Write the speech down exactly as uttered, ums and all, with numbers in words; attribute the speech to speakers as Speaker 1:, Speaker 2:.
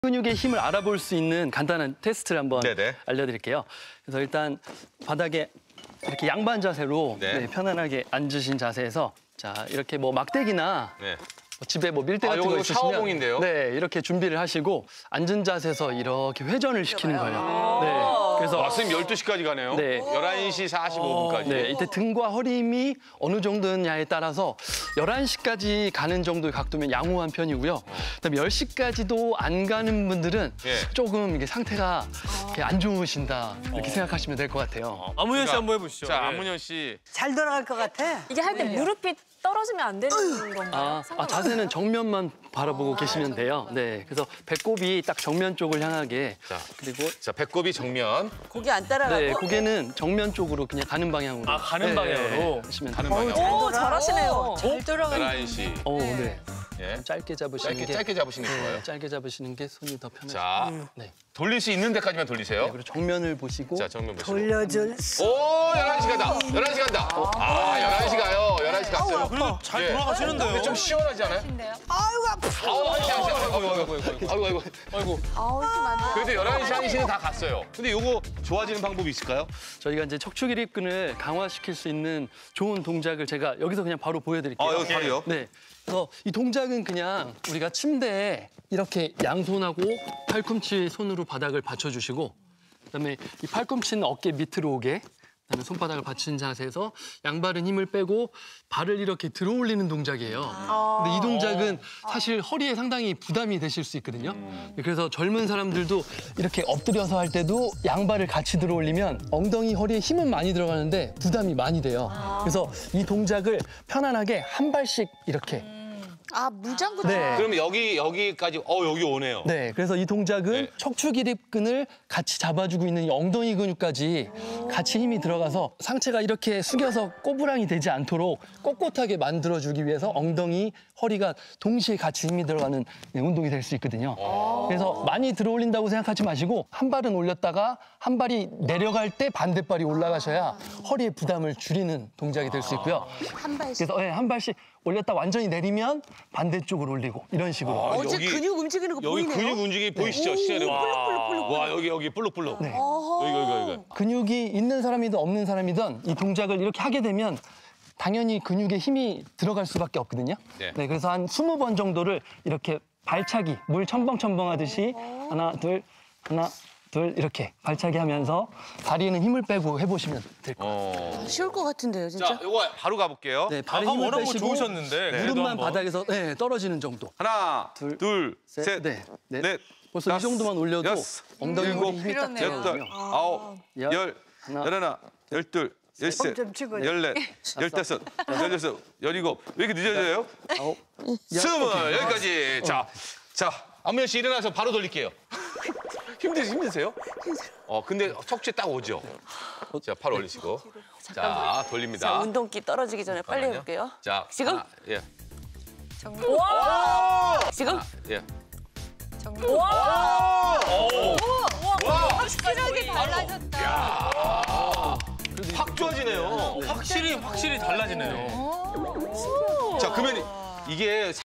Speaker 1: 근육의 힘을 알아볼 수 있는 간단한 테스트를 한번 네네. 알려드릴게요. 그래서 일단 바닥에 이렇게 양반 자세로 네. 네, 편안하게 앉으신 자세에서 자 이렇게 뭐 막대기나 네. 뭐 집에 뭐 밀대 아, 같은 거 있으시면
Speaker 2: 샤워봉인데요?
Speaker 1: 네 이렇게 준비를 하시고 앉은 자세에서 이렇게 회전을 시키는 거예요. 네.
Speaker 2: 그래서 아, 선생님 열두 시까지 가네요. 네. 열한 시 사십오 분까지.
Speaker 1: 네, 이때 등과 허리 힘이 어느 정도냐에 따라서 열한 시까지 가는 정도의 각도면 양호한 편이고요. 그다음에 열 시까지도 안 가는 분들은 예. 조금 이게 상태가 이렇게 안 좋으신다 이렇게 어. 생각하시면 될 것 같아요.
Speaker 3: 아문현 씨 한번 해보시죠.
Speaker 2: 자, 아문현 씨.
Speaker 4: 잘 돌아갈 것 같아.
Speaker 5: 이게 할 때 네. 무릎이 떨어지면 안 되는 건가요?
Speaker 1: 아, 아, 자세는 정면만 바라보고 아, 계시면 돼요. 네, 그래서 배꼽이 딱 정면 쪽을 향하게.
Speaker 2: 자,
Speaker 1: 그리고
Speaker 2: 자 배꼽이 정면.
Speaker 4: 고개 안 따라가고.
Speaker 1: 네, 고개는 정면 쪽으로 그냥 가는 방향으로.
Speaker 3: 아, 가는
Speaker 1: 네,
Speaker 3: 방향으로.
Speaker 1: 하시면
Speaker 2: 가는
Speaker 1: 돼요.
Speaker 2: 방향.
Speaker 5: 오, 잘하시네요.
Speaker 4: 잘 돌아가는.
Speaker 2: 열한 시.
Speaker 1: 오, 네.
Speaker 2: 예.
Speaker 1: 짧게 잡으시는
Speaker 2: 짧게,
Speaker 1: 게
Speaker 2: 짧게 잡으시는 게
Speaker 1: 네,
Speaker 2: 좋아요.
Speaker 1: 짧게 잡으시는 게 손이 더 편하죠.
Speaker 2: 자,
Speaker 1: 음. 네.
Speaker 2: 돌릴 수 있는 데까지만 돌리세요.
Speaker 1: 네, 그리고 정면을 보시고.
Speaker 2: 자, 정면 보시고.
Speaker 4: 돌려줄 수.
Speaker 2: 오, 열한 시 간다. 열한 시 간다. 아, 열한 시 가요. 열한 시 갔어요.
Speaker 3: 그래도 잘
Speaker 2: 예.
Speaker 3: 돌아가시는데요.
Speaker 2: 근데 좀 시원하지 않아요?
Speaker 4: 아이고 아파.
Speaker 2: 아우, 아이고, 아이고, 아이고, 아이고, 아이고, 아이고, 아이고.
Speaker 5: 아우, 좀안 돼.
Speaker 2: 그래도 열한 시, 한 시는 다 갔어요. 근데 요거 좋아지는 방법이 있을까요?
Speaker 1: 저희가 이제 척추기립근을 강화시킬 수 있는 좋은 동작을 제가 여기서 그냥 바로 보여드릴게요.
Speaker 2: 아, 여기 바로요?
Speaker 1: 네. 그래서 이 동작은 그냥 우리가 침대에 이렇게 양손하고 팔꿈치 손으로 바닥을 받쳐주시고 그다음에 이 팔꿈치는 어깨 밑으로 오게 그다음에 손바닥을 받친 자세에서 양발은 힘을 빼고 발을 이렇게 들어 올리는 동작이에요. 근데 이 동작은 사실 허리에 상당히 부담이 되실 수 있거든요. 그래서 젊은 사람들도 이렇게 엎드려서 할 때도 양발을 같이 들어 올리면 엉덩이, 허리에 힘은 많이 들어가는데 부담이 많이 돼요. 그래서 이 동작을 편안하게 한 발씩 이렇게
Speaker 5: 아, 물장구.
Speaker 1: 네.
Speaker 2: 그럼 여기, 여기까지, 어, 여기 오네요.
Speaker 1: 네, 그래서 이 동작은
Speaker 2: 네.
Speaker 1: 척추기립근을 같이 잡아주고 있는 이 엉덩이 근육까지 같이 힘이 들어가서 상체가 이렇게 숙여서 꼬부랑이 되지 않도록 꼿꼿하게 만들어주기 위해서 엉덩이, 허리가 동시에 같이 힘이 들어가는 네, 운동이 될 수 있거든요. 그래서 많이 들어 올린다고 생각하지 마시고 한 발은 올렸다가 한 발이 내려갈 때 반대발이 올라가셔야 허리의 부담을 줄이는 동작이 될 수 있고요.
Speaker 5: 한 발씩.
Speaker 1: 그래서 네, 한 발씩 올렸다 완전히 내리면 반대쪽으로 올리고 이런 식으로.
Speaker 2: 아,
Speaker 4: 어제
Speaker 2: 여기-
Speaker 4: 근육 움직이는 거
Speaker 2: 여기
Speaker 4: 보이네요.
Speaker 2: 근육 움직임이 보이시죠? 시간에.
Speaker 4: 볼록볼록.
Speaker 2: 와, 여기, 여기, 볼록볼록.
Speaker 1: 네.
Speaker 2: 여기, 여기, 여기.
Speaker 1: 근육이 있는 사람이든 없는 사람이든 이 동작을 이렇게 하게 되면 당연히 근육에 힘이 들어갈 수밖에 없거든요.
Speaker 2: 네.
Speaker 1: 네, 그래서 한 스무 번 정도를 이렇게 발차기, 물 첨벙첨벙 하듯이 하나, 둘, 하나, 둘 이렇게 발차기 하면서 다리에는 힘을 빼고 해보시면 될 거예요.
Speaker 2: 어.
Speaker 4: 쉬울 것 같은데요, 진짜.
Speaker 2: 자, 요거 바로 가볼게요.
Speaker 1: 네, 발에
Speaker 3: 아까
Speaker 1: 힘을
Speaker 3: 워낙 뭐
Speaker 1: 빼시고
Speaker 3: 좋으셨는데. 그래도
Speaker 1: 무릎만
Speaker 3: 한번.
Speaker 1: 바닥에서 네, 떨어지는 정도.
Speaker 2: 하나,
Speaker 1: 둘,
Speaker 2: 둘,
Speaker 1: 셋,
Speaker 2: 셋,
Speaker 1: 넷, 넷.
Speaker 2: 넷,
Speaker 1: 벌써 이
Speaker 2: 다섯,
Speaker 1: 정도만 올려도
Speaker 2: 여섯,
Speaker 1: 엉덩이
Speaker 2: 일곱,
Speaker 1: 허리 힘이 딱
Speaker 4: 그러네요.
Speaker 2: 여덟,
Speaker 1: 들어가거든요.
Speaker 2: 아홉,
Speaker 1: 열,
Speaker 2: 열,
Speaker 1: 하나,
Speaker 2: 열하나, 열둘, 열셋,
Speaker 4: 좀 치고요.
Speaker 2: 열넷, 열다섯, 열여섯, 열일곱. 왜 이렇게 늦어져요?
Speaker 1: 아홉,
Speaker 2: 스물, 여기까지. 자, 자, 안면 씨 일어나서 바로 돌릴게요. 힘드세요? 힘드세요? 어, 근데 척추에 딱 오죠? 자, 팔 올리시고. 자, 돌립니다.
Speaker 4: 자, 운동기 떨어지기 전에 빨리
Speaker 2: 잠깐만요.
Speaker 4: 해볼게요.
Speaker 2: 자,
Speaker 4: 지금?
Speaker 2: 하나, 예.
Speaker 5: 와!
Speaker 4: 지금?
Speaker 2: 예.
Speaker 5: 와!
Speaker 4: 확실하게 달라졌다.
Speaker 2: 확 좋아지네요.
Speaker 3: 확실히, 확실히 달라지네요.
Speaker 2: 자, 그러면 이게